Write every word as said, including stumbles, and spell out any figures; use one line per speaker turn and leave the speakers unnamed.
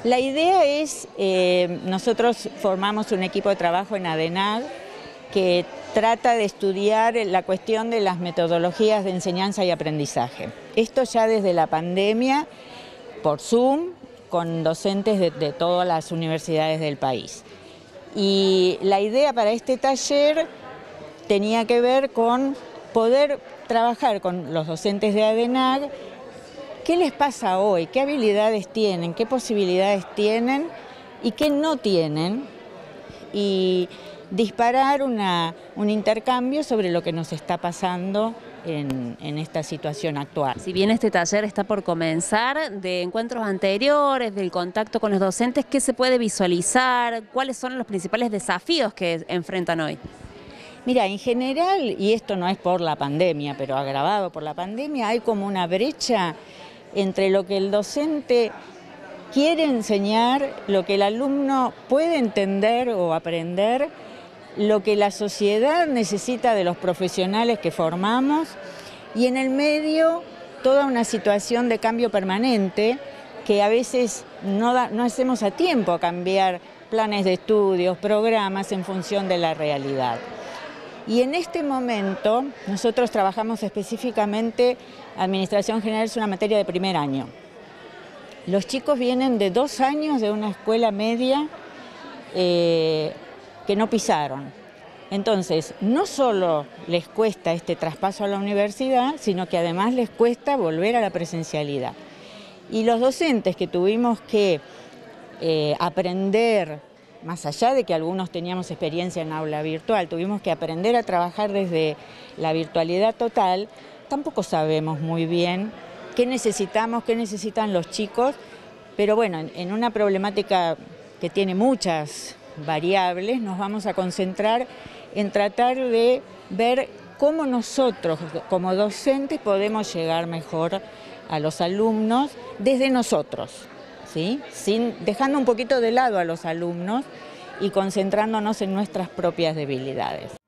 La idea es, eh, nosotros formamos un equipo de trabajo en ADENAG que trata de estudiar la cuestión de las metodologías de enseñanza y aprendizaje. Esto ya desde la pandemia, por Zoom, con docentes de, de todas las universidades del país. Y la idea para este taller tenía que ver con poder trabajar con los docentes de ADENAG. ¿Qué les pasa hoy? ¿Qué habilidades tienen? ¿Qué posibilidades tienen? ¿Y qué no tienen? Y disparar una, un intercambio sobre lo que nos está pasando en, en esta situación actual.
Si bien este taller está por comenzar, de encuentros anteriores, del contacto con los docentes, ¿qué se puede visualizar? ¿Cuáles son los principales desafíos que enfrentan hoy?
Mira, en general, y esto no es por la pandemia, pero agravado por la pandemia, hay como una brecha entre lo que el docente quiere enseñar, lo que el alumno puede entender o aprender, lo que la sociedad necesita de los profesionales que formamos y en el medio toda una situación de cambio permanente que a veces no, da, no hacemos a tiempo a cambiar planes de estudios, programas en función de la realidad. Y en este momento nosotros trabajamos específicamente, Administración General es una materia de primer año. Los chicos vienen de dos años de una escuela media eh, que no pisaron. Entonces, no solo les cuesta este traspaso a la universidad, sino que además les cuesta volver a la presencialidad. Y los docentes que tuvimos que eh, aprender, más allá de que algunos teníamos experiencia en aula virtual, tuvimos que aprender a trabajar desde la virtualidad total, tampoco sabemos muy bien qué necesitamos, qué necesitan los chicos, pero bueno, en, en una problemática que tiene muchas variables, nos vamos a concentrar en tratar de ver cómo nosotros, como docentes, podemos llegar mejor a los alumnos desde nosotros, ¿sí? Sin, dejando un poquito de lado a los alumnos y concentrándonos en nuestras propias debilidades.